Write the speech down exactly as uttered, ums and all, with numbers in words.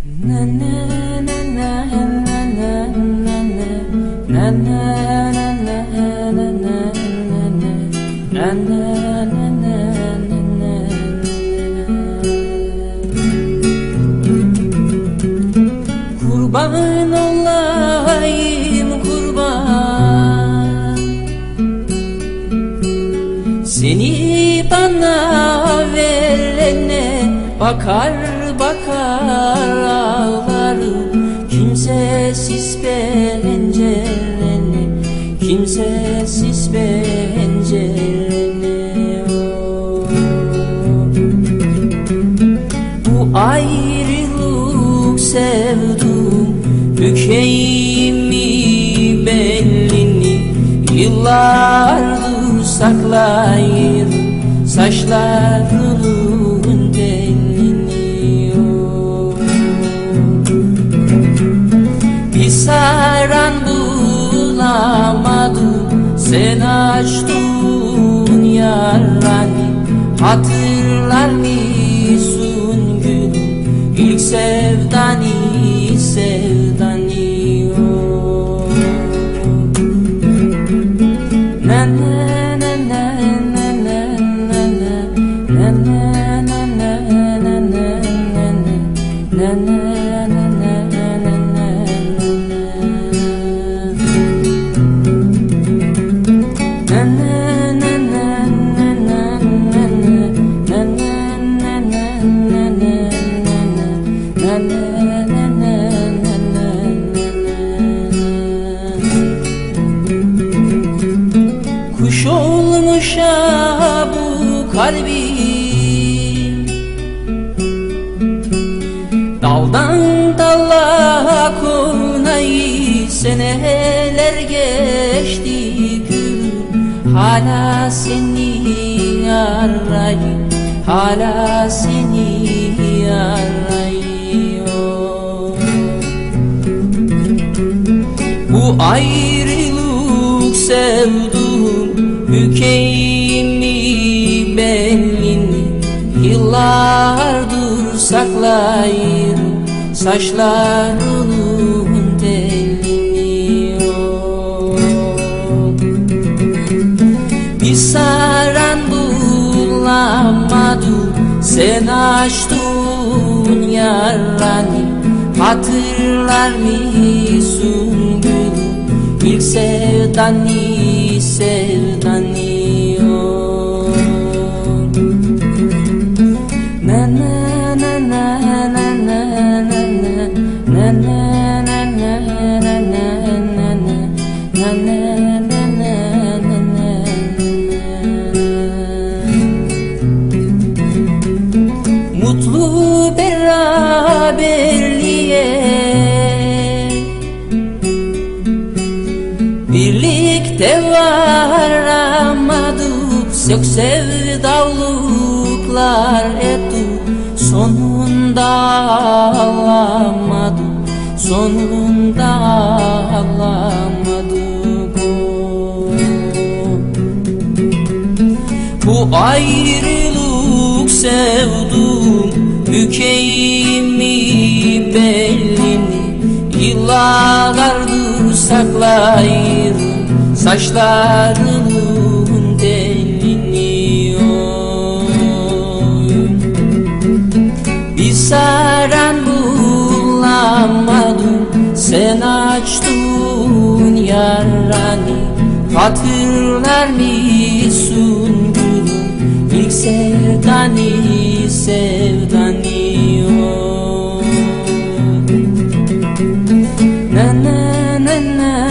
Kurban olayım kurban, seni bana verene bakar bakar ağlarım. Kimsesiz pencerene, kimsesiz pencerene, oh. Bu ayrılık sevdum bükeyim mi belini, yıllardır saklayırım saçlarının telini, oh. Bir saran bulamadım, sen açtın yarani. Hatırlar mısın gülüm ilk sevdani, sevdani, oh. Na na na na na na na na na na na na na na. Kuş olmuş ha bu kalbim, daldan dala konayı seneler geçti gülüm. Hala seni arayayım, hala seni arayayım, oh. Bu ayrılık sevdum bükeyim mi belini, yıllardır saklayırım saçlarının telini, oh. Bir saran bulamadım, sen açtın yarani. Hatırlar mısın gülüm ilk sevdani, sevdani, oh. Na na na na na na na na na na na na na. Mutlu beraberliğe, birlikte varamadık, yok sevdalıklar ettik, sonunda alamadık, sonunda alamadık, oh. Bu ayrılık sevdum bükeyim mi belini, yıllardır saklayırım saçlarının telini, oh. Bir saran bulamadım, sen açtın yarani. Hatırlar mısın gülüm ilk sevdani, sevdani, oh. Na na na na